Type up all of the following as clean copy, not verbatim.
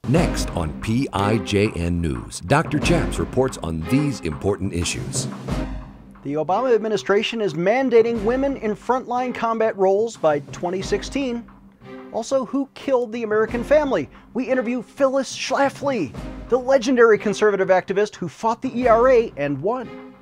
Next on PIJN News, Dr. Chaps reports on these important issues. The Obama administration is mandating women in frontline combat roles by 2016. Also, who killed the American family? We interview Phyllis Schlafly, the legendary conservative activist who fought the ERA and won.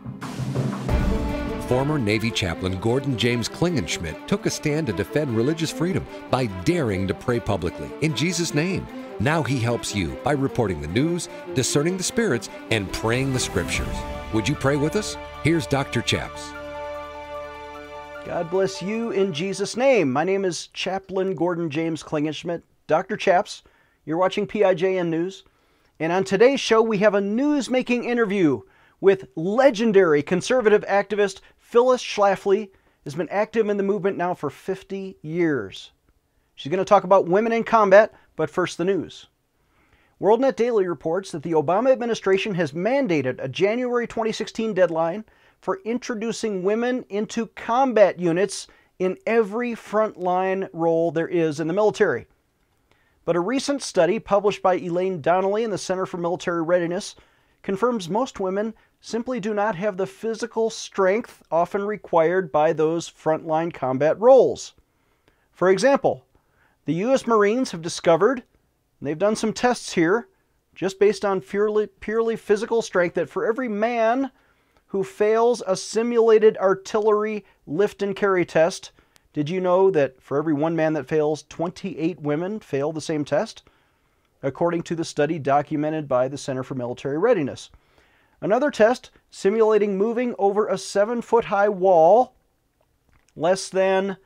Former Navy Chaplain Gordon James Klingenschmitt took a stand to defend religious freedom by daring to pray publicly in Jesus' name. Now he helps you by reporting the news, discerning the spirits, and praying the scriptures. Would you pray with us? Here's Dr. Chaps. God bless you in Jesus' name. My name is Chaplain Gordon James Klingenschmitt, Dr. Chaps. You're watching PIJN News. And on today's show, we have a news-making interview with legendary conservative activist Phyllis Schlafly, has been active in the movement now for 50 years. She's going to talk about women in combat, but first the news. WorldNet Daily reports that the Obama administration has mandated a January 2016 deadline for introducing women into combat units in every frontline role there is in the military. But a recent study published by Elaine Donnelly in the Center for Military Readiness confirms most women simply do not have the physical strength often required by those frontline combat roles. For example, the U.S. Marines have discovered, and they've done some tests here, just based on purely physical strength, that for every man who fails a simulated artillery lift and carry test, did you know that for every one man that fails, 28 women fail the same test? According to the study documented by the Center for Military Readiness. Another test, simulating moving over a 7-foot-high wall, less than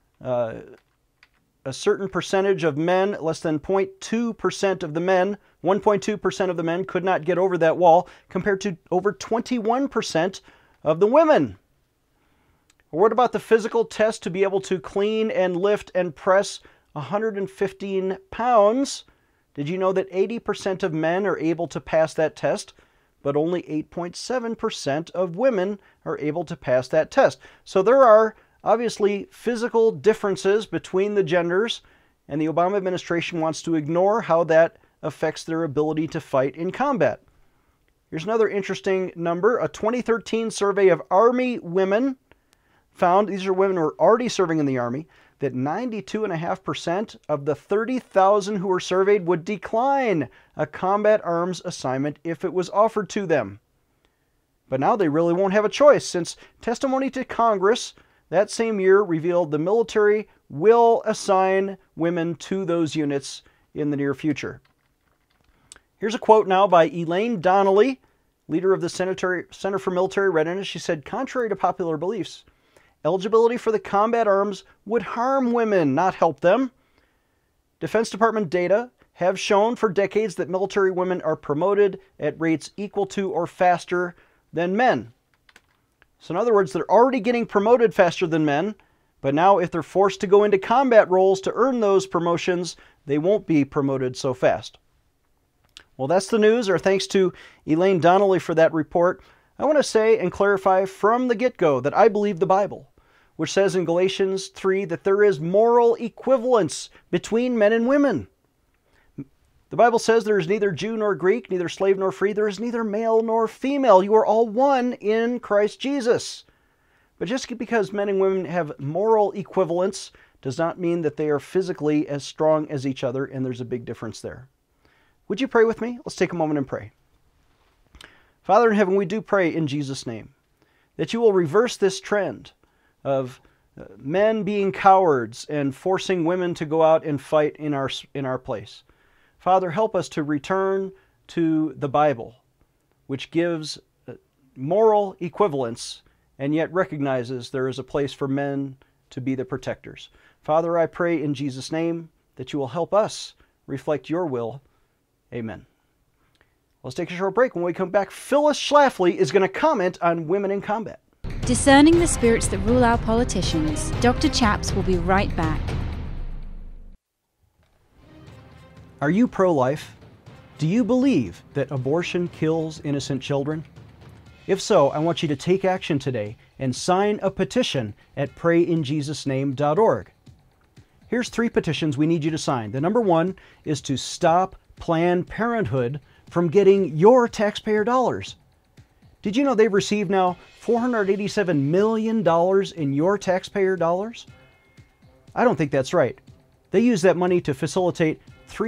a certain percentage of men, less than 0.2% of the men, 1.2% of the men could not get over that wall, compared to over 21% of the women. Or what about the physical test to be able to clean and lift and press 115 pounds? Did you know that 80% of men are able to pass that test, but only 8.7% of women are able to pass that test? So there are obviously physical differences between the genders, and the Obama administration wants to ignore how that affects their ability to fight in combat. Here's another interesting number. A 2013 survey of Army women found, these are women who are already serving in the Army, that 92.5% of the 30,000 who were surveyed would decline a combat arms assignment if it was offered to them. But now they really won't have a choice, since testimony to Congress that same year revealed the military will assign women to those units in the near future. Here's a quote now by Elaine Donnelly, leader of the Center for Military Readiness. She said, contrary to popular beliefs, eligibility for the combat arms would harm women, not help them. Defense Department data have shown for decades that military women are promoted at rates equal to or faster than men. So in other words, they're already getting promoted faster than men, but now if they're forced to go into combat roles to earn those promotions, they won't be promoted so fast. Well, that's the news. Our thanks to Elaine Donnelly for that report. I want to say and clarify from the get-go that I believe the Bible, which says in Galatians 3 that there is moral equivalence between men and women. The Bible says there is neither Jew nor Greek, neither slave nor free. There is neither male nor female. You are all one in Christ Jesus. But just because men and women have moral equivalence does not mean that they are physically as strong as each other, and there's a big difference there. Would you pray with me? Let's take a moment and pray. Father in heaven, we do pray in Jesus' name that you will reverse this trend of men being cowards and forcing women to go out and fight in our place. Father, help us to return to the Bible, which gives moral equivalence and yet recognizes there is a place for men to be the protectors. Father, I pray in Jesus' name that you will help us reflect your will. Amen. Let's take a short break. When we come back, Phyllis Schlafly is going to comment on women in combat. Discerning the spirits that rule our politicians, Dr. Chaps will be right back. Are you pro-life? Do you believe that abortion kills innocent children? If so, I want you to take action today and sign a petition at prayinjesusname.org. Here's 3 petitions we need you to sign. The number 1 is to stop Planned Parenthood from getting your taxpayer dollars. Did you know they've received now $487 million in your taxpayer dollars? I don't think that's right. They use that money to facilitate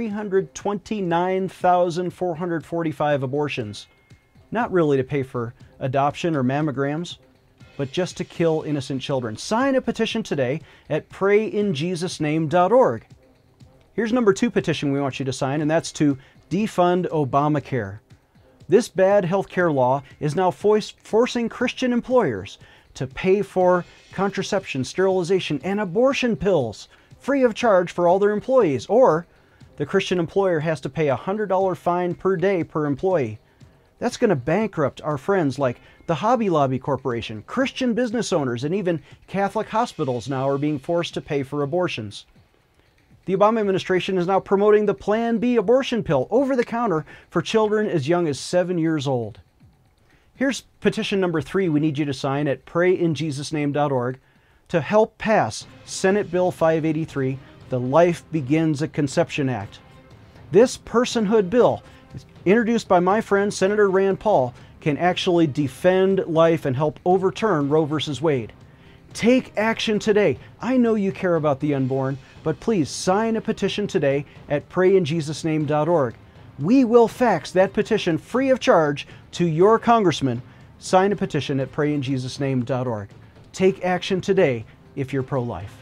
329,445 abortions. Not really to pay for adoption or mammograms, but just to kill innocent children. Sign a petition today at prayinjesusname.org. Here's number 2 petition we want you to sign, and that's to defund Obamacare. This bad healthcare law is now forcing Christian employers to pay for contraception, sterilization, and abortion pills free of charge for all their employees, or the Christian employer has to pay a $100 fine per day per employee. That's going to bankrupt our friends like the Hobby Lobby Corporation, Christian business owners, and even Catholic hospitals now are being forced to pay for abortions. The Obama administration is now promoting the Plan B abortion pill over the counter for children as young as 7 years old. Here's petition number 3 we need you to sign at prayinjesusname.org to help pass Senate Bill 583, the Life Begins at Conception Act. This personhood bill, introduced by my friend Senator Rand Paul, can actually defend life and help overturn Roe v. Wade. Take action today. I know you care about the unborn, but please sign a petition today at prayinjesusname.org. We will fax that petition free of charge to your congressman. Sign a petition at prayinjesusname.org. Take action today if you're pro-life.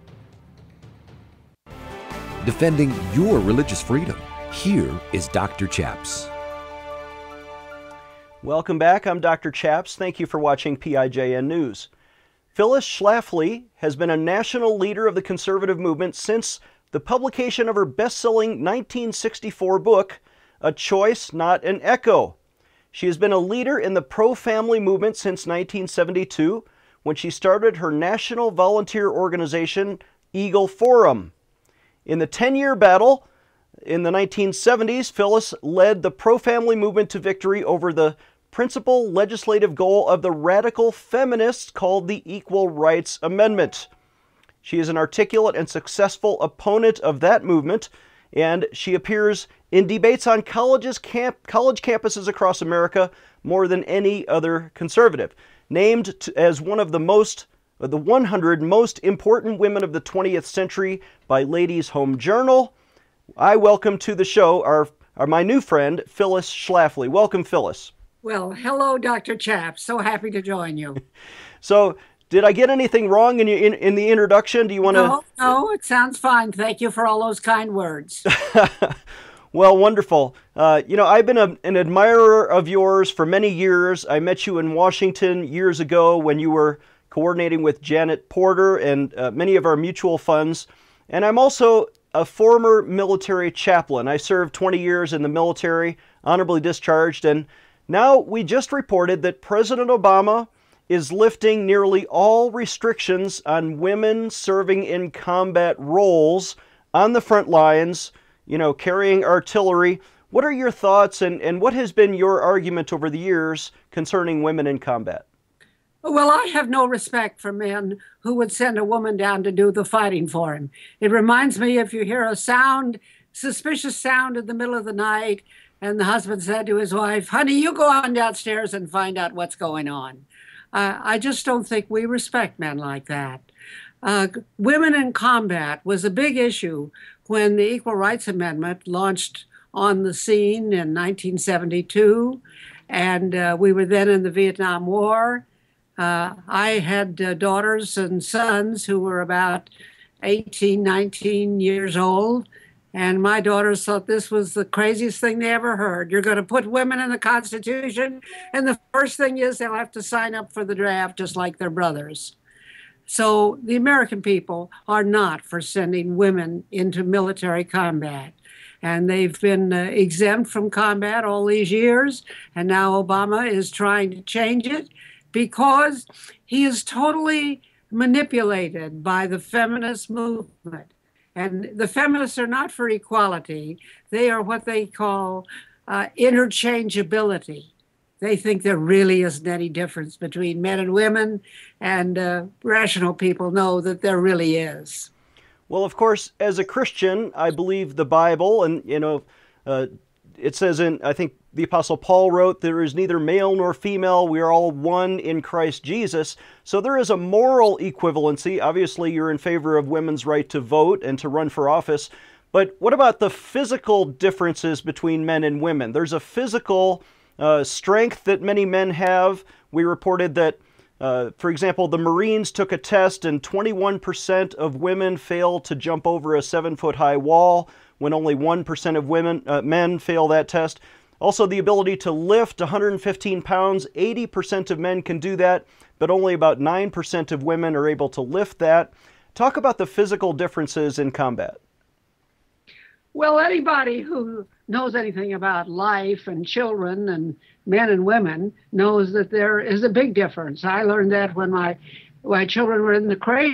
Defending your religious freedom. Here is Dr. Chaps. Welcome back. I'm Dr. Chaps. Thank you for watching PIJN News. Phyllis Schlafly has been a national leader of the conservative movement since the publication of her best-selling 1964 book, A Choice, Not an Echo. She has been a leader in the pro-family movement since 1972, when she started her national volunteer organization, Eagle Forum. In the 10-year battle in the 1970s, Phyllis led the pro-family movement to victory over the principal legislative goal of the radical feminists called the Equal Rights Amendment. She is an articulate and successful opponent of that movement, and she appears in debates on college campuses across America more than any other conservative. Named as one of the 100 most important women of the 20th century by Ladies' Home Journal, I welcome to the show my new friend, Phyllis Schlafly. Welcome, Phyllis. Well, hello, Dr. Chaps. So happy to join you. So, did I get anything wrong in the introduction? Do you want to? No, it sounds fine. Thank you for all those kind words. Well, wonderful. I've been an admirer of yours for many years. I met you in Washington years ago when you were coordinating with Janet Porter and many of our mutual funds. And I'm also a former military chaplain. I served 20 years in the military, honorably discharged, and now we just reported that President Obama is lifting nearly all restrictions on women serving in combat roles on the front lines, carrying artillery. What are your thoughts and what has been your argument over the years concerning women in combat? Well, I have no respect for men who would send a woman down to do the fighting for him. It reminds me, if you hear a suspicious sound in the middle of the night, and the husband said to his wife, "Honey, you go on downstairs and find out what's going on." I just don't think we respect men like that. Women in combat was a big issue when the Equal Rights Amendment launched on the scene in 1972, and we were then in the Vietnam War. I had daughters and sons who were about 18, 19 years old. And my daughters thought this was the craziest thing they ever heard. You're going to put women in the Constitution, and the first thing is they'll have to sign up for the draft just like their brothers. So the American people are not for sending women into military combat. And they've been exempt from combat all these years, and now Obama is trying to change it because he is totally manipulated by the feminist movement. And the feminists are not for equality. They are what they call interchangeability. They think there really isn't any difference between men and women, and rational people know that there really is. Well, of course, as a Christian, I believe the Bible, and It says in, I think the Apostle Paul wrote, there is neither male nor female, we are all one in Christ Jesus. So there is a moral equivalency. Obviously, you're in favor of women's right to vote and to run for office. But what about the physical differences between men and women? There's a physical strength that many men have. We reported that, for example, the Marines took a test and 21% of women failed to jump over a 7-foot-high wall, when only 1% of men fail that test. Also, the ability to lift 115 pounds, 80% of men can do that, but only about 9% of women are able to lift that. Talk about the physical differences in combat. Well, anybody who knows anything about life and children and men and women knows that there is a big difference. I learned that when my children were in the cradle.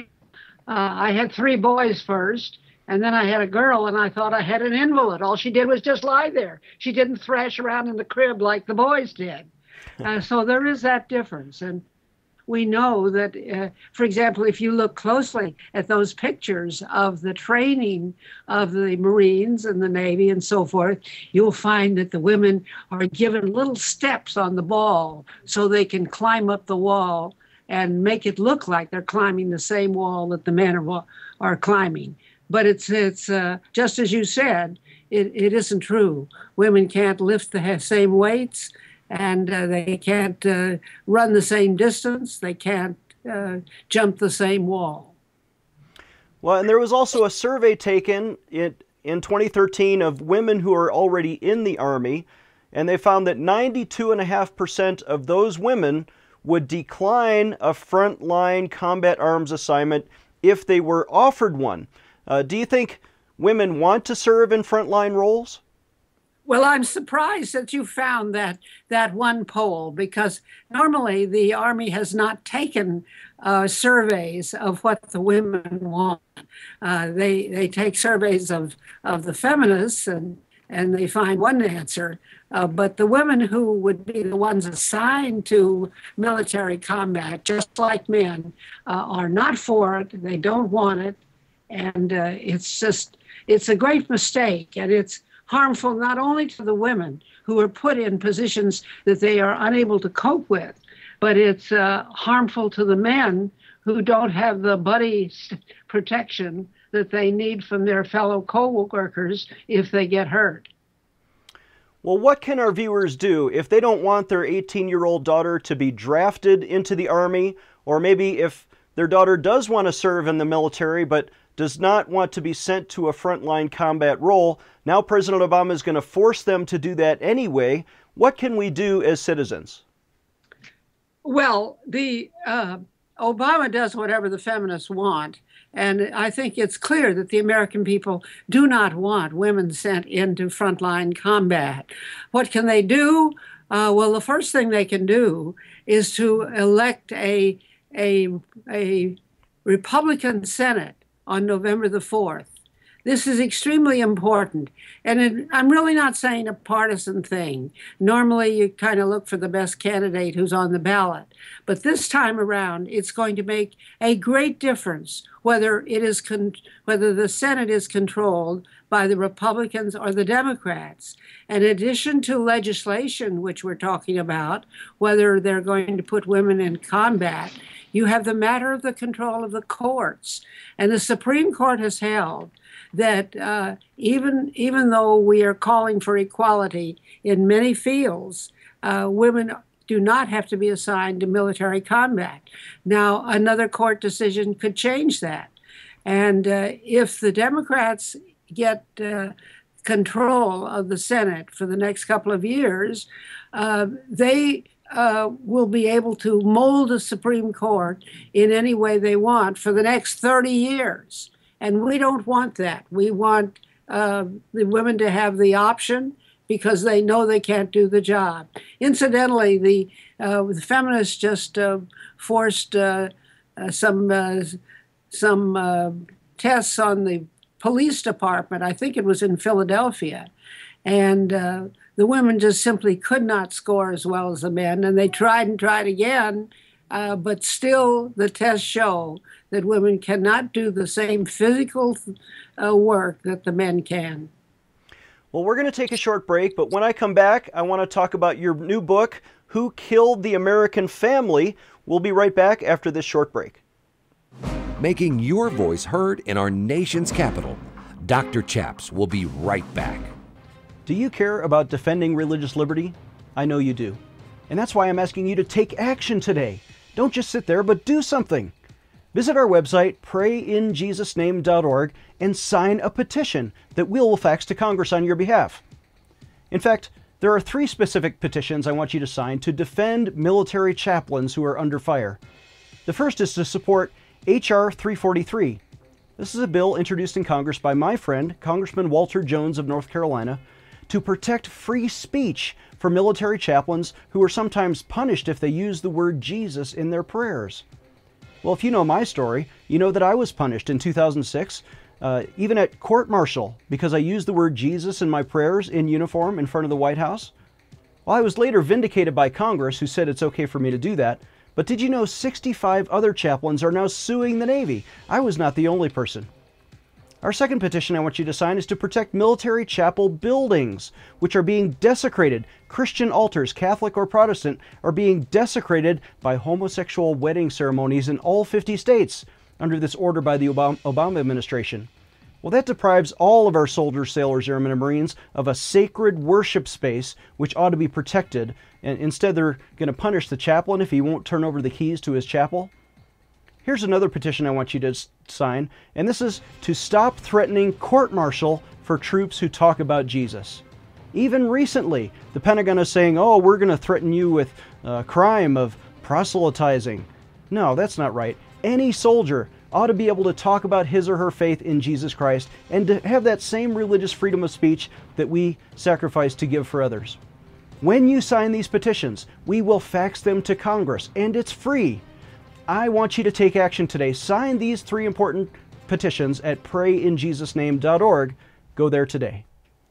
I had 3 boys first, and then I had a girl, and I thought I had an invalid. All she did was just lie there. She didn't thrash around in the crib like the boys did. So there is that difference. And we know that, for example, if you look closely at those pictures of the training of the Marines and the Navy and so forth, you'll find that the women are given little steps on the ball so they can climb up the wall and make it look like they're climbing the same wall that the men are climbing. But it's just as you said, it isn't true. Women can't lift the same weights, and they can't run the same distance. They can't jump the same wall. Well, and there was also a survey taken in 2013 of women who are already in the Army, and they found that 92.5% of those women would decline a frontline combat arms assignment if they were offered one. Do you think women want to serve in frontline roles? Well, I'm surprised that you found that one poll, because normally the Army has not taken surveys of what the women want. They take surveys of the feminists and they find one answer. But the women who would be the ones assigned to military combat, just like men, are not for it. They don't want it. And it's a great mistake, and it's harmful not only to the women who are put in positions that they are unable to cope with, but it's harmful to the men who don't have the buddy protection that they need from their fellow co-workers if they get hurt. Well, what can our viewers do if they don't want their 18-year-old daughter to be drafted into the Army, or maybe if their daughter does want to serve in the military but does not want to be sent to a frontline combat role? Now President Obama is going to force them to do that anyway. What can we do as citizens? Well, Obama does whatever the feminists want, and I think it's clear that the American people do not want women sent into frontline combat. What can they do? Well, the first thing they can do is to elect a Republican Senate on November the 4th. This is extremely important. And I'm really not saying a partisan thing. Normally, you kind of look for the best candidate who's on the ballot. But this time around, it's going to make a great difference whether the Senate is controlled by the Republicans or the Democrats. In addition to legislation, which we're talking about, whether they're going to put women in combat, you have the matter of the control of the courts. And the Supreme Court has held that even though we are calling for equality in many fields, women do not have to be assigned to military combat. Now, another court decision could change that. And if the Democrats get control of the Senate for the next couple of years, they will be able to mold the Supreme Court in any way they want for the next 30 years. And we don't want that. We want the women to have the option because they know they can't do the job. Incidentally, the feminists just forced some tests on the police department. I think it was in Philadelphia. And the women just simply could not score as well as the men. And they tried and tried again, but still the tests show that women cannot do the same physical work that the men can. Well, we're going to take a short break, but when I come back, I want to talk about your new book, Who Killed the American Family? We'll be right back after this short break. Making your voice heard in our nation's capital. Dr. Chaps will be right back. Do you care about defending religious liberty? I know you do. And that's why I'm asking you to take action today. Don't just sit there, but do something. Visit our website, prayinjesusname.org, and sign a petition that we'll fax to Congress on your behalf. In fact, there are 3 specific petitions I want you to sign to defend military chaplains who are under fire. The first is to support H.R. 343. This is a bill introduced in Congress by my friend, Congressman Walter Jones of North Carolina, to protect free speech for military chaplains who are sometimes punished if they use the word Jesus in their prayers. Well, if you know my story, you know that I was punished in 2006, even at court-martial, because I used the word Jesus in my prayers in uniform in front of the White House. Well, I was later vindicated by Congress, who said it's okay for me to do that. But did you know 65 other chaplains are now suing the Navy? I was not the only person. Our second petition I want you to sign is to protect military chapel buildings, which are being desecrated. Christian altars, Catholic or Protestant, are being desecrated by homosexual wedding ceremonies in all 50 states under this order by the Obama administration. Well, that deprives all of our soldiers, sailors, airmen, and Marines of a sacred worship space which ought to be protected. And instead, they're going to punish the chaplain if he won't turn over the keys to his chapel. Here's another petition I want you to sign, and this is to stop threatening court-martial for troops who talk about Jesus. Even recently, the Pentagon is saying, oh, we're going to threaten you with crime of proselytizing. No, that's not right. Any soldier ought to be able to talk about his or her faith in Jesus Christ and to have that same religious freedom of speech that we sacrifice to give for others. When you sign these petitions, we will fax them to Congress, and it's free. I want you to take action today. Sign these 3 important petitions at prayinjesusname.org. Go there today.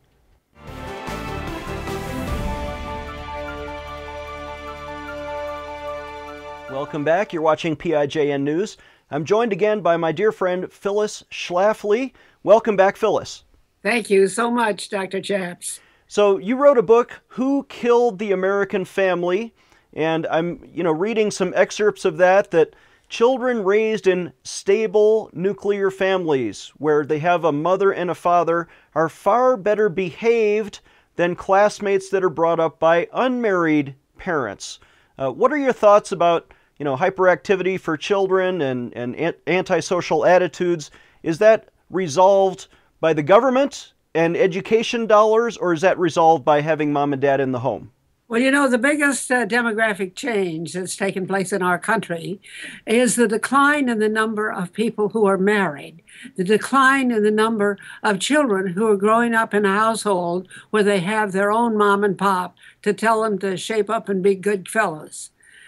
Welcome back. You're watching PIJN News. I'm joined again by my dear friend Phyllis Schlafly. Welcome back, Phyllis. Thank you so much, Dr. Chaps. So you wrote a book, Who Killed the American Family? And I'm, reading some excerpts of that children raised in stable nuclear families where they have a mother and a father are far better behaved than classmates that are brought up by unmarried parents. What are your thoughts about, hyperactivity for children and antisocial attitudes? Is that resolved by the government and education dollars, or is that resolved by having mom and dad in the home? Well, the biggest demographic change that's taken place in our country is the decline in the number of people who are married, the decline in the number of children who are growing up in a household where they have their own mom and pop to tell them to shape up and be good fellows.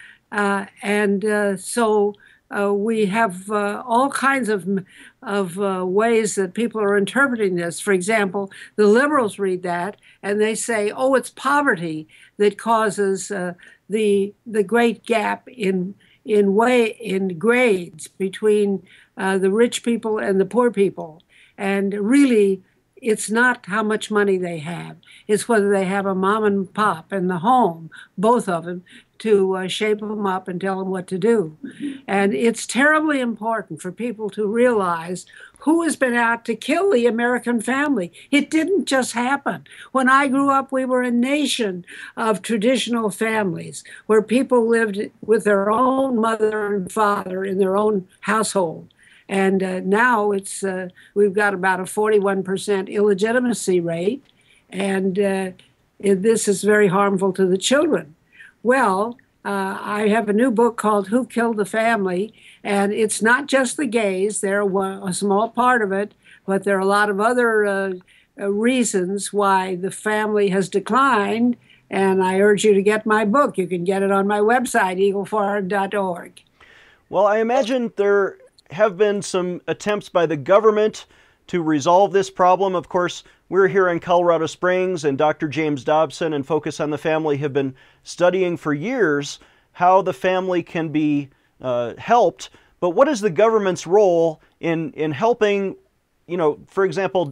So we have all kinds of ways that people are interpreting this. For example, the liberals read that and they say, oh, it's poverty that causes the great gap in grades between the rich people and the poor people. And really, it's not how much money they have. It's whether they have a mom and pop in the home, both of them, to shape them up and tell them what to do. And it's terribly important for people to realize who has been out to kill the American family. It didn't just happen. When I grew up, we were a nation of traditional families where people lived with their own mother and father in their own household. And now we've got about a 41% illegitimacy rate, and this is very harmful to the children. Well, I have a new book called Who Killed the Family, and it's not just the gays. They're a small part of it, but there are a lot of other reasons why the family has declined, and I urge you to get my book. You can get it on my website, eagleforum.org. Well, I imagine there have been some attempts by the government to resolve this problem. Of course, we're here in Colorado Springs, and Dr. James Dobson and Focus on the Family have been studying for years how the family can be helped. But what is the government's role in helping, for example,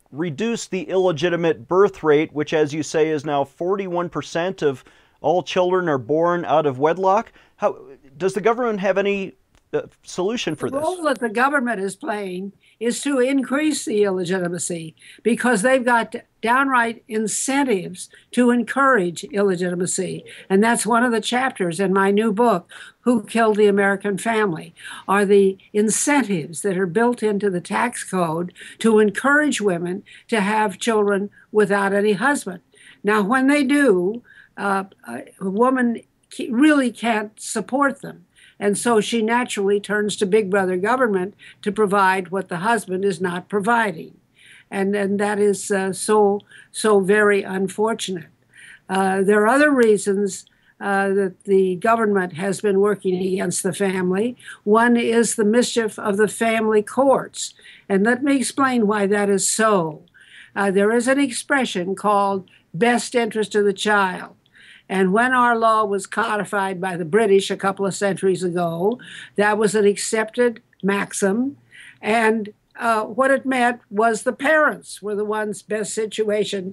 reduce the illegitimate birth rate, which, as you say, is now 41% of all children are born out of wedlock. How does the government have any solution for this? The role that the government is playing is to increase the illegitimacy, because they've got downright incentives to encourage illegitimacy. And that's one of the chapters in my new book, Who Killed the American Family, are the incentives that are built into the tax code to encourage women to have children without any husband. Now, when they do, a woman really can't support them. And so she naturally turns to Big Brother government to provide what the husband is not providing. And that is so very unfortunate. There are other reasons that the government has been working against the family. One is the mischief of the family courts. And let me explain why that is so. There is an expression called best interest of the child. And when our law was codified by the British a couple of centuries ago, that was an accepted maxim. And what it meant was the parents were the ones best situated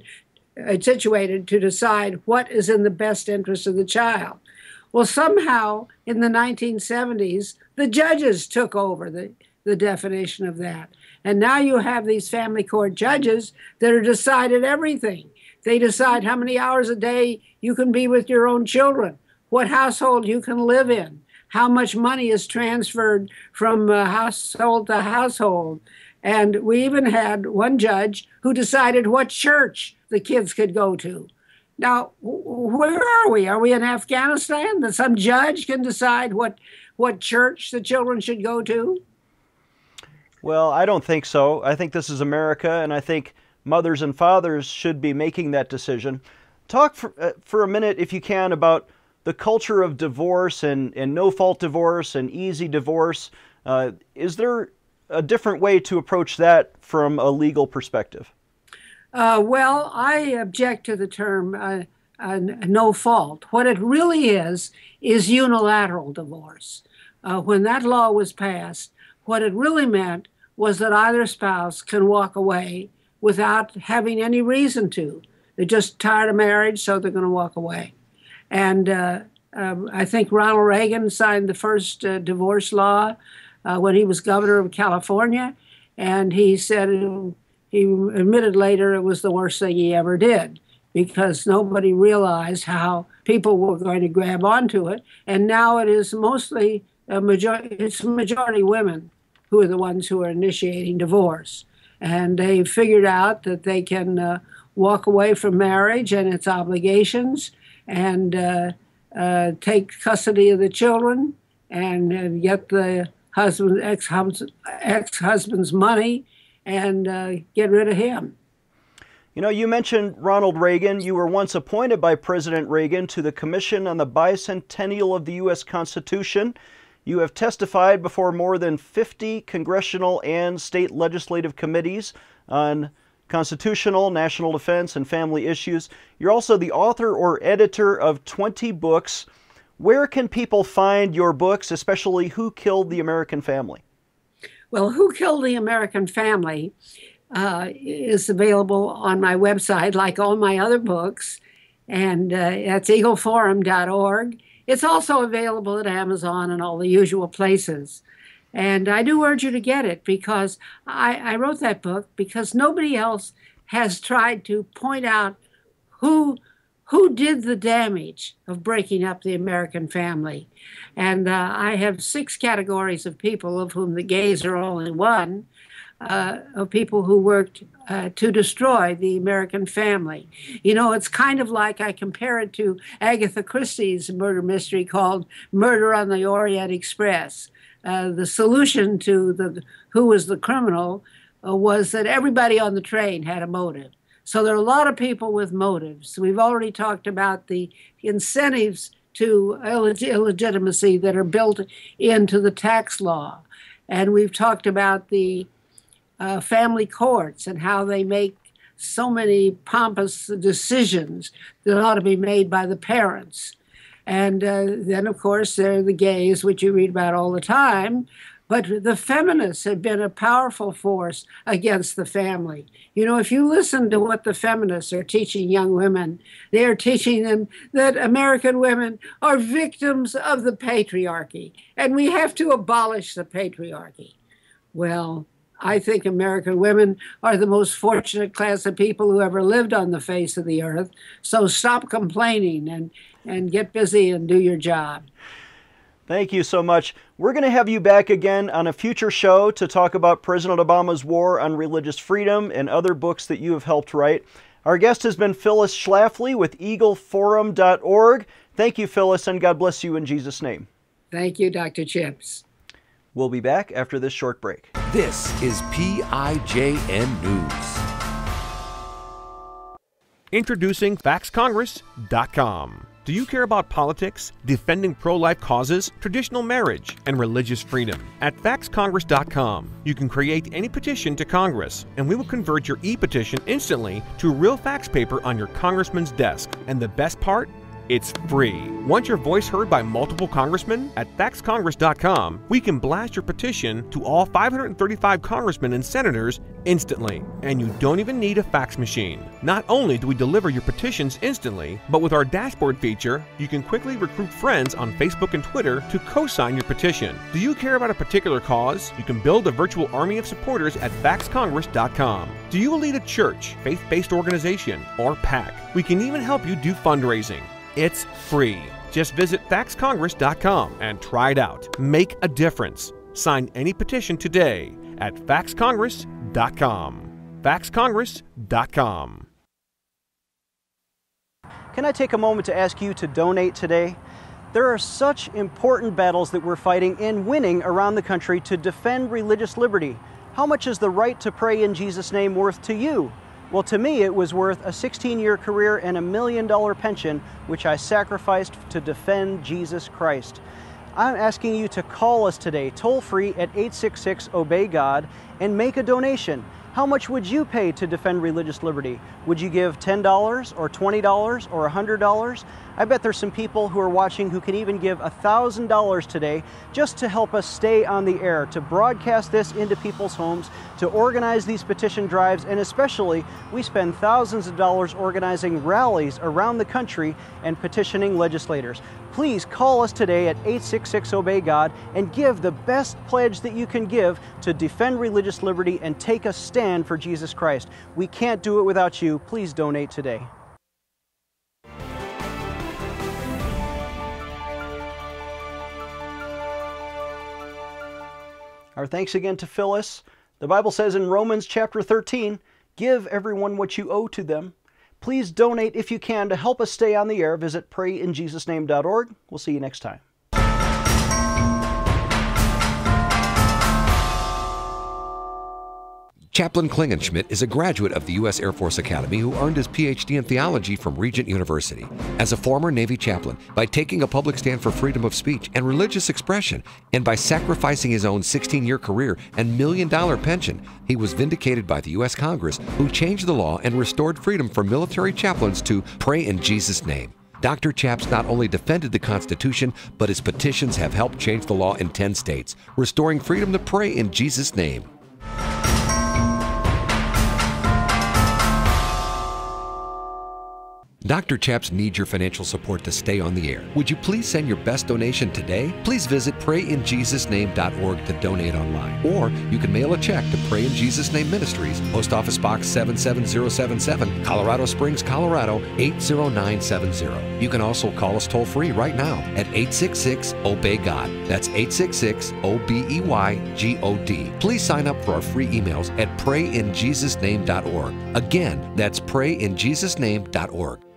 to decide what is in the best interest of the child. Well, somehow in the 1970s, the judges took over the definition of that. And now you have these family court judges that are decided everything. They decide how many hours a day you can be with your own children, what household you can live in, how much money is transferred from household to household. And we even had one judge who decided what church the kids could go to. Now, where are we? Are we in Afghanistan, that some judge can decide what church the children should go to? Well, I don't think so. I think this is America, and I think mothers and fathers should be making that decision. Talk for a minute, if you can, about the culture of divorce and no-fault divorce and easy divorce. Is there a different way to approach that from a legal perspective? Well, I object to the term no fault. What it really is unilateral divorce. When that law was passed, what it really meant was that either spouse can walk away without having any reason to. They're just tired of marriage, so they're going to walk away. And I think Ronald Reagan signed the first divorce law when he was governor of California, and he said, he admitted later it was the worst thing he ever did, because nobody realized how people were going to grab onto it. And now it is mostly majority women who are the ones who are initiating divorce. And they figured out that they can walk away from marriage and its obligations and take custody of the children and get the ex-husband's money and get rid of him. You know, you mentioned Ronald Reagan. You were once appointed by President Reagan to the Commission on the Bicentennial of the U.S. Constitution. You have testified before more than 50 congressional and state legislative committees on constitutional, national defense, and family issues. You're also the author or editor of 20 books. Where can people find your books, especially Who Killed the American Family? Well, Who Killed the American Family is available on my website, like all my other books, and that's eagleforum.org. It's also available at Amazon and all the usual places. And I do urge you to get it, because I wrote that book because nobody else has tried to point out who did the damage of breaking up the American family. And I have 6 categories of people, of whom the gays are only one, of people who worked to destroy the American family. You know, it's kind of like, I compare it to Agatha Christie's murder mystery called Murder on the Orient Express. The solution to who was the criminal was that everybody on the train had a motive. So there are a lot of people with motives. We've already talked about the incentives to illegitimacy that are built into the tax law. And we've talked about the family courts and how they make so many pompous decisions that ought to be made by the parents. And then, of course, there are the gays, which you read about all the time, But the feminists have been a powerful force against the family. You know, if you listen to what the feminists are teaching young women, they are teaching them that American women are victims of the patriarchy, and we have to abolish the patriarchy. Well, I think American women are the most fortunate class of people who ever lived on the face of the earth. So stop complaining and get busy and do your job. Thank you so much. We're going to have you back again on a future show to talk about President Obama's war on religious freedom and other books that you have helped write. Our guest has been Phyllis Schlafly with EagleForum.org. Thank you, Phyllis, and God bless you in Jesus' name. Thank you, Dr. Chips. We'll be back after this short break. This is PIJN News. Introducing FaxCongress.com. Do you care about politics, defending pro-life causes, traditional marriage, and religious freedom? At FaxCongress.com, you can create any petition to Congress, and we will convert your e-petition instantly to real fax paper on your congressman's desk. And the best part? It's free. Want your voice heard by multiple congressmen? At FaxCongress.com, we can blast your petition to all 535 congressmen and senators instantly, and you don't even need a fax machine. Not only do we deliver your petitions instantly, but with our dashboard feature, you can quickly recruit friends on Facebook and Twitter to co-sign your petition. Do you care about a particular cause? You can build a virtual army of supporters at FaxCongress.com. Do you lead a church, faith-based organization, or PAC? We can even help you do fundraising. It's free. Just visit FaxCongress.com and try it out. Make a difference. Sign any petition today at FaxCongress.com. FaxCongress.com. Can I take a moment to ask you to donate today? There are such important battles that we're fighting and winning around the country to defend religious liberty. How much is the right to pray in Jesus' name worth to you? Well, to me, it was worth a 16-year career and $1 million pension, which I sacrificed to defend Jesus Christ. I'm asking you to call us today, toll-free at 866-OBEY-GOD, and make a donation. How much would you pay to defend religious liberty? Would you give $10 or $20 or $100? I bet there's some people who are watching who can even give $1,000 today just to help us stay on the air, to broadcast this into people's homes, to organize these petition drives, and especially we spend thousands of dollars organizing rallies around the country and petitioning legislators. Please call us today at 866-OBEY-GOD and give the best pledge that you can give to defend religious liberty and take a stand for Jesus Christ. We can't do it without you. Please donate today. Our thanks again to Phyllis. The Bible says in Romans chapter 13, give everyone what you owe to them. Please donate if you can to help us stay on the air. Visit PrayInJesusName.org. We'll see you next time. Chaplain Klingenschmitt is a graduate of the U.S. Air Force Academy who earned his Ph.D. in theology from Regent University. As a former Navy chaplain, by taking a public stand for freedom of speech and religious expression, and by sacrificing his own 16-year career and $1 million pension, he was vindicated by the U.S. Congress, who changed the law and restored freedom for military chaplains to pray in Jesus' name. Dr. Chaps not only defended the Constitution, but his petitions have helped change the law in 10 states, restoring freedom to pray in Jesus' name. Dr. Chaps needs your financial support to stay on the air. Would you please send your best donation today? Please visit PrayInJesusName.org to donate online. Or you can mail a check to Pray in Jesus' Name Ministries, Post Office Box 77077, Colorado Springs, Colorado 80970. You can also call us toll-free right now at 866-OBEY-GOD. That's 866-OBEY-GOD. Please sign up for our free emails at PrayInJesusName.org. Again, that's PrayInJesusName.org.